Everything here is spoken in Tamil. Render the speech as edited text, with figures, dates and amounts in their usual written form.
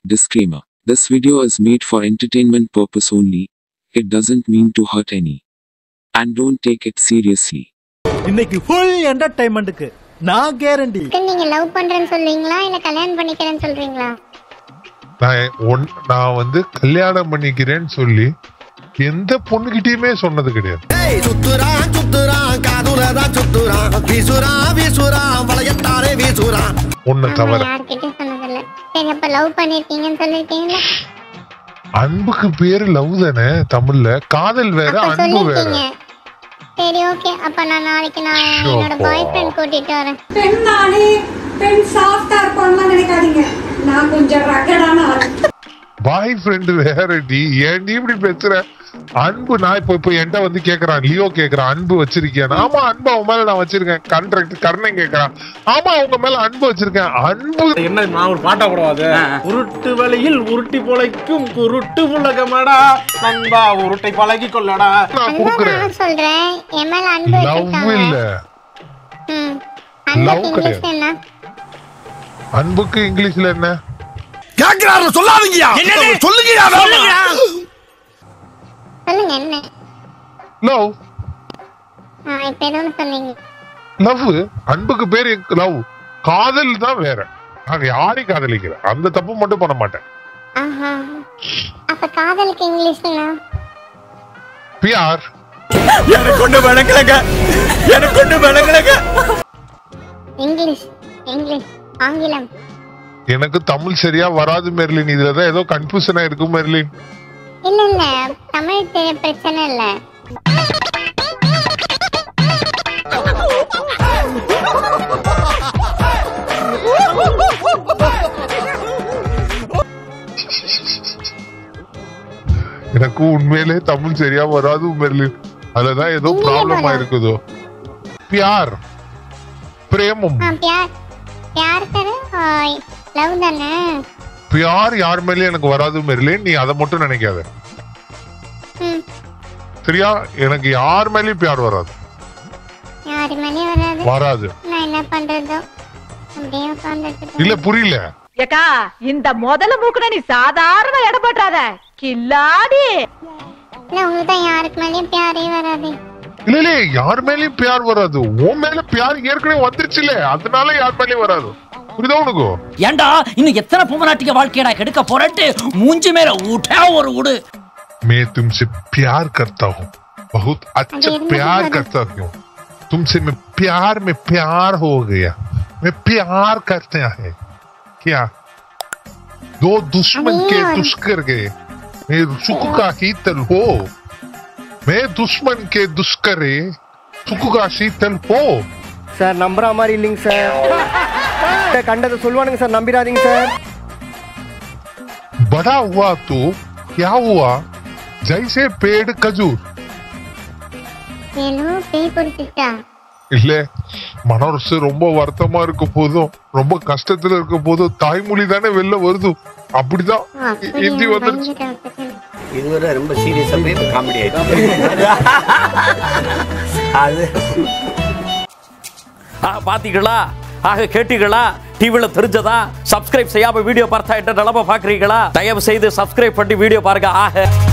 Disclaimer. This video is made for entertainment purpose only. It doesn't mean to hurt any. And don't take it seriously. இன்னைக்கு full entertainmentக்கு நான் கேரண்டி. நீங்க லவ் பண்றேன்னு சொல்றீங்களா இல்ல கல்யாணம் பண்ணிக்கிறேன்னு சொல்றீங்களா? நான் வந்து கல்யாணம் பண்ணிக்கிறேன்னு சொல்லி எந்த பொண்ணுகிட்டயுமே சொன்னது கிடையாது. ஏய் சுத்துறான் சுத்துறான் காதுலதா சுத்துறான் வீசுறான் வீசுறான் வளையத்தாரே வீசுறான் உன்னை தவிர யார்கிட்டயும் சொன்னது இல்ல. சரி அப்ப லவ் பண்ணிருக்கீங்கன்னு சொல்லிருக்கீங்களா? அன்புக்கு பேரு லவ் தானே தமிழ்ல, காதல் வேற அன்பு வேற. சரி ஓகே, அப்ப நான் நாளைக்கு என்னோட பாய் ஃப்ரெண்ட் கூட்டிட்டு வரேன். பெண் நானே பெண் சாஃப்டா இருப்பான்னு நினைக்காதீங்க, நான் கொஞ்சம் ரகடான ஆளு. பாய் ஃப்ரெண்ட் வேறடி, ஏன்டி இப்படி பேசுற? அன்பு நான் இப்போ என்கிட்ட வந்து கேக்குறான், லியோ கேக்குறான் அன்பு வச்சிருக்கேன். ஆமா அன்பு அவன் மேல நான் வச்சிருக்கேன். கான்ட்ராக்ட் கர்ணன் கேக்குறான், ஆமா அவங்க மேல அன்பு வச்சிருக்கேன். அன்பு என்ன நான் ஒரு பாட்டா கூடாது. உருட்டு வழியில் உருட்டி பொழைக்கும் குருட்டு உலகமடா நண்பா, உருட்டை பழகி கொள்ளடா. நான் குடுக்குறேன் சொல்றேன் என் மேல அன்பு வச்சிருக்காங்க. லவ் இல்ல. லவ் கிடையாது. அன்புக்கு இங்கிலீஷ்ல என்ன கேக்குறாரு? சொல்லாதீங்கயா, சொல்லுங்கயா. சொல்லுங்க என்ன? லவ். இப்ப என்ன சொன்னீங்க? லவ். அன்புக்கு பேரு லவ். காதல் தான் வேற. நான் யாரை காதலிக்கிறேன் அந்த தப்பு மட்டும் பண்ண மாட்டேன். அப்ப காதலுக்கு இங்கிலீஷ்ல பியார். எனக்கு கொண்டு வணங்கலங்க, எனக்கு கொண்டு வணங்கலங்க. இங்கிலீஷ் ஆங்கிலம் எனக்கு தமிழ் சரியா வராது மெர்லின். இதுலதான் ஏதோ கன்ஃபியூஷனா இருக்கு மெர்லின். இல்ல இல்ல தமிழ் பிரச்சனை இல்ல. எனக்கு உண்மையிலே தமிழ் சரியா வராது மெர்லின். அதுலதான் ஏதோ ப்ராப்ளம் ஆயிருக்குதோ. பியார் பிரேமம். பியார் லவ் தானே. பியார் யார் மேலயும் எனக்கு வராது மெர்லின், நீ அதை மட்டும் நினைக்காத சரியா? எனக்கு யார் மேலயும் பியார் வராது. யார் மேலயும் வராது. நான் என்ன பண்றது? அப்படியே உட்கார்ந்துட்டு இல்ல புரியல. ஏக்கா இந்த முதல்ல மூக்குன நீ சாதாரண எடப்பட்டாத கில்லாடி. இல்ல உங்களுக்கு யாருக்கு மேலயும் பியாரே வராது. இல்ல இல்ல யார் மேலயும் பியார் வராது. உன் மேல பியார் ஏற்கனவே வந்துருச்சுல, அதனால யார் மேலயும் வராது. புரியுதா உனக்கு? ஏண்டா இன்னும் எத்தனை பொம்மநாட்டிக வாழ்க்கையடா கெடுக்க போறட்டு மூஞ்சி மேல ஊட்டா ஒரு உடு. मैं तुमसे प्यार करता हूँ, बहुत अच्छा प्यार करता हूँ तुमसे. मैं प्यार हो गया. मैं प्यार करते हैं क्या? दो दुश्मन के दुष्कर गए, मैं सुख का शीतल हो. मैं दुश्मन के दुष्करे सुख का शीतल हो. சார் நம்புற மாதிரி இல்லைங்க சார், கண்டதை சொல்லுவானுங்க சார், நம்பிடாதீங்க சார். बड़ा हुआ तो क्या हुआ, जैसे पेड़ खजूर. இல்ல மனசு ரொம்ப வருத்தமா இருக்க போதும், ரொம்ப கஷ்டத்துல இருக்க போதும் தாய்மொழி தானே வெளில வருது. அப்படிதான் ஹிந்தி வந்துருச்சு. இதுவரை ரொம்ப சீரியஸா போய் காமெடி ஆயிடுச்சு. அது பாத்தீங்களா? ஆக கேட்டீங்களா? டிவில தெரிஞ்சதா? சப்ஸ்கிரைப் செய்யாம வீடியோ பார்த்தா என்ன நிலைமை பாக்குறீங்களா? தயவு செய்து சப்ஸ்கிரைப் பண்ணி வீடியோ பாருங்க. ஆக